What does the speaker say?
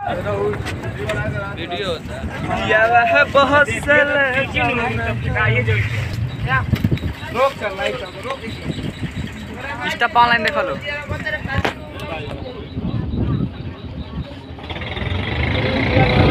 Video होता है बहुत स्टॉप ऑनलाइन देख लो।